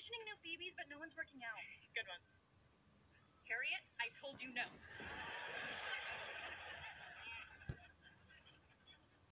mentioning new Phoebes, but no one's working out. Good one. Harriet, I told you no.